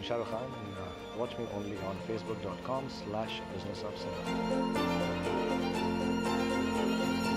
Shah Rukh Khan, and watch me only on facebook.com/businessofcinema.